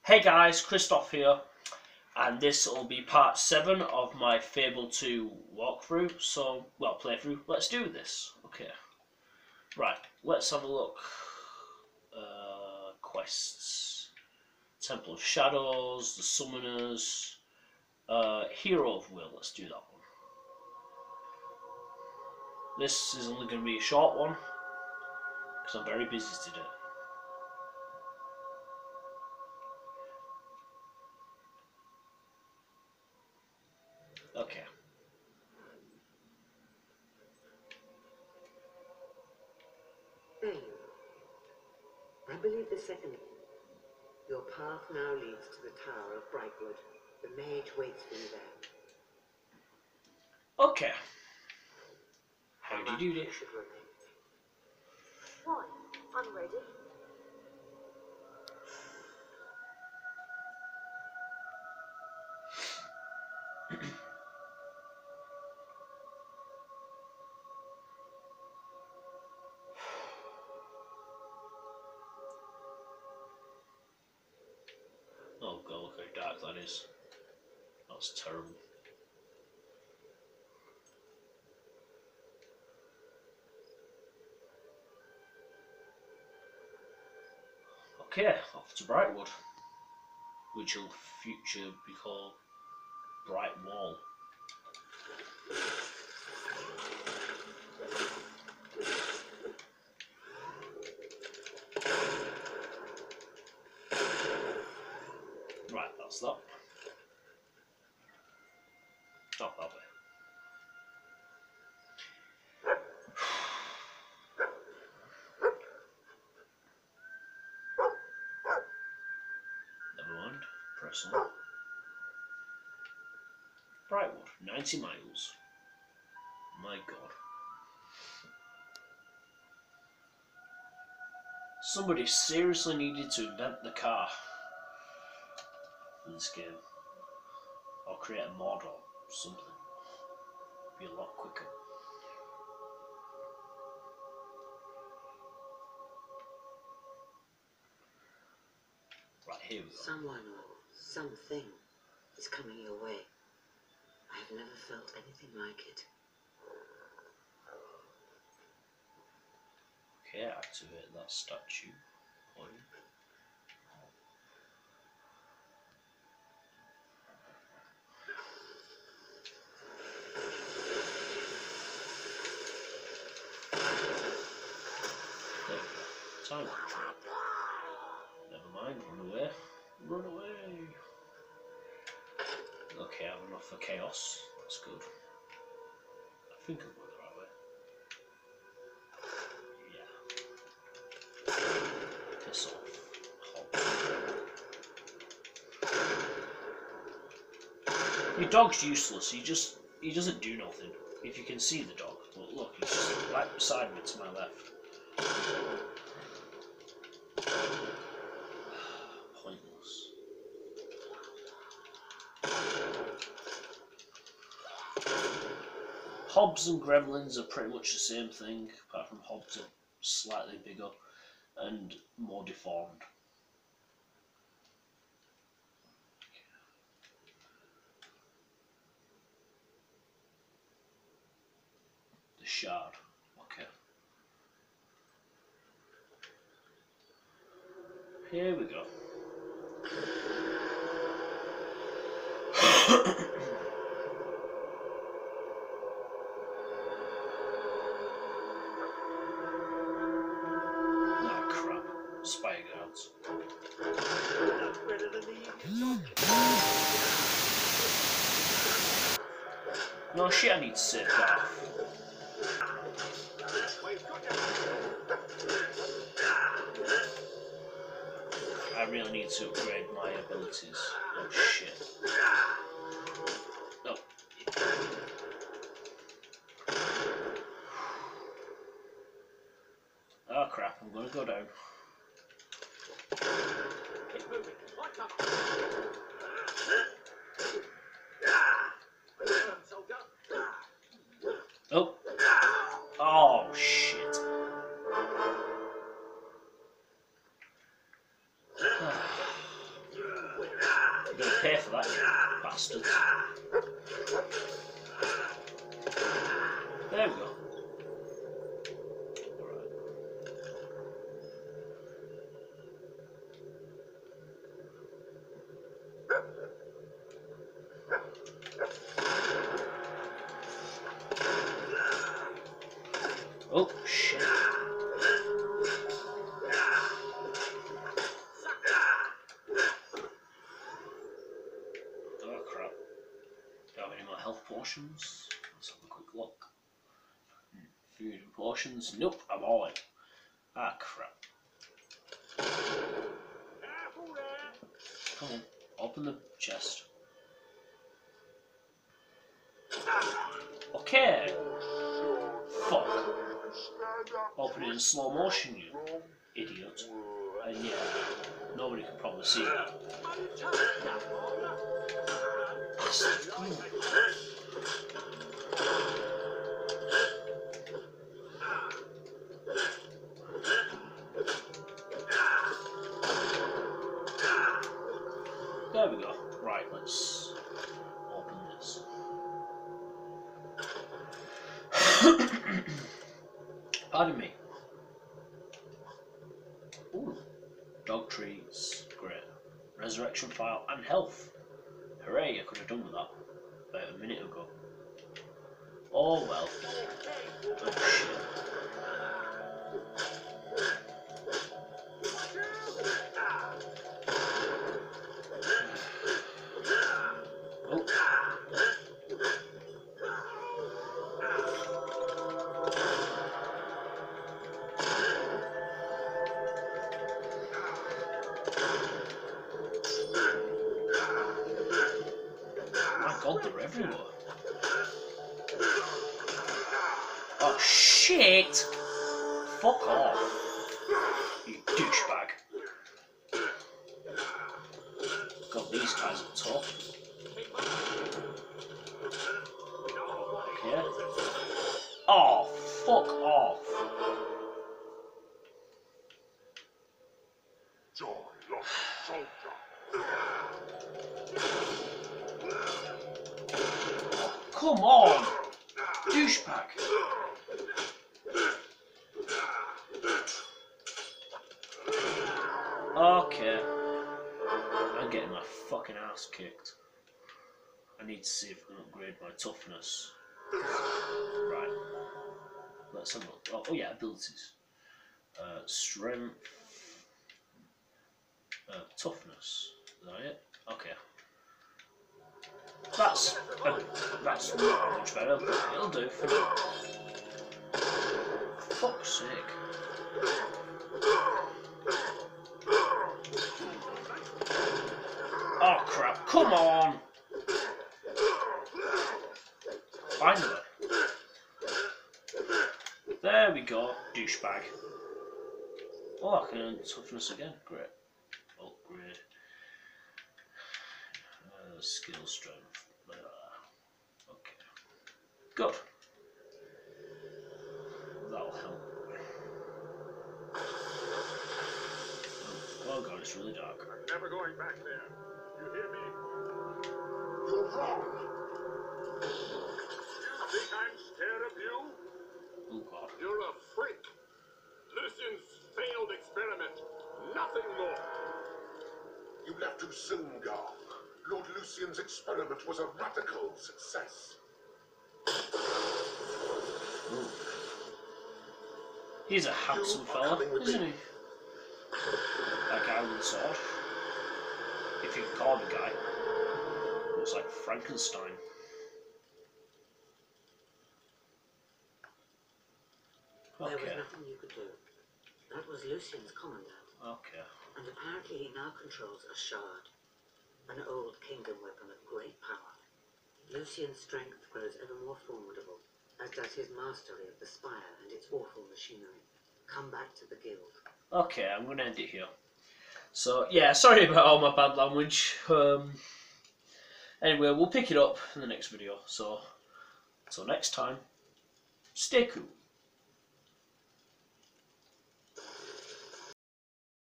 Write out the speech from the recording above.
Hey guys, Christoph here, and this will be part 7 of my Fable 2 walkthrough, playthrough. Let's do this. Okay. Right, let's have a look. Quests. Temple of Shadows, the Summoners, Hero of Will, let's do that one. This is only going to be a short one, because I'm very busy today. Okay. There you are. I believe the second. Your path now leads to the Tower of Brightwood. The mage waits for you there. Okay. How do you do this? Why? I'm ready. Oh god, look how dark that is. That's terrible. Okay, off to Brightwood, which will future be called Bright Wall. Right, that's that. Not that way. Never mind. Press on. Brightwood, 90 miles. My god. Somebody seriously needed to invent the car for this game. Or create a mod or something. Be a lot quicker. Right, here we go. Someone or something is coming your way. I have never felt anything like it. Okay, activate that statue point. There we go. Time control. Never mind, run away. Run away! Okay, I have enough for chaos. That's good. I think I'm going the right way. Yeah. Piss off. Your dog's useless. He doesn't do nothing. If you can see the dog. But look, he's just right beside me to my left. Pointless. Hobs and gremlins are pretty much the same thing, apart from hobs are slightly bigger and more deformed. The shard. Okay. Here we go. Ah, crap. Spy guards. No shit, I need to save that off. I really need to upgrade my abilities. Oh shit. No. Oh crap, I'm gonna go down. Oh. Oh shit. gonna pay for that, you bastards. There we go. Alright. Oh, shit. Oh, crap. Do I have any more health potions? Let's have a quick look. Food and potions. Nope, I'm all in. Ah, crap. Come on, open the chest. Okay. Fuck. Open it in slow motion, you idiot. And yeah, nobody can probably see that. Bastard, come on. There we go. Right, let's open this. Pardon me. Ooh. Dog treats. Great. Resurrection file and health. Hooray, I could have done with that about a minute ago. Oh well. Oh shit. Oh. My god, they're everywhere. Oh shit! Fuck off, you douchebag. God, these guys are tough. Okay. Oh, fuck off. Come on, douchebag. Okay. I'm getting my fucking ass kicked. I need to see if I can upgrade my toughness. Right. Let's have a look. Oh yeah, abilities. Strength. Toughness. Is that it? Okay. That's not much better, but it'll do for now. Fuck's sake. Oh crap, come on! Finally. There we go, douchebag. Oh, I can earn toughness again, great. Upgrade. Skill strength. Okay. Good. That'll help. Oh god, it's really dark. I'm never going back there. You hear me? You're wrong. You think I'm scared of you? Oh god. You're a freak. Lucian's failed experiment. Nothing more. You left too soon, Garth. Lord Lucian's experiment was a radical success. Ooh. He's a handsome fella, isn't he? That guy with the sword. If you can call him a guy. Looks like Frankenstein. There was Okay. nothing you could do. That was Lucian's commandant, Okay. and apparently he now controls a shard, an old kingdom weapon of great power. Lucian's strength grows ever more formidable, as does his mastery of the spire and its awful machinery. Come back to the guild. Okay, I'm going to end it here. So, yeah, sorry about all my bad language. Anyway, we'll pick it up in the next video. So, until next time, stay cool.